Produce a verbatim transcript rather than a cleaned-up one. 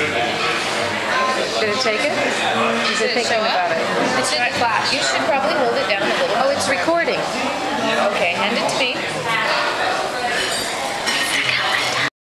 Did it take it? Is it Did it thinking show up? about it? It should flash. You should probably hold it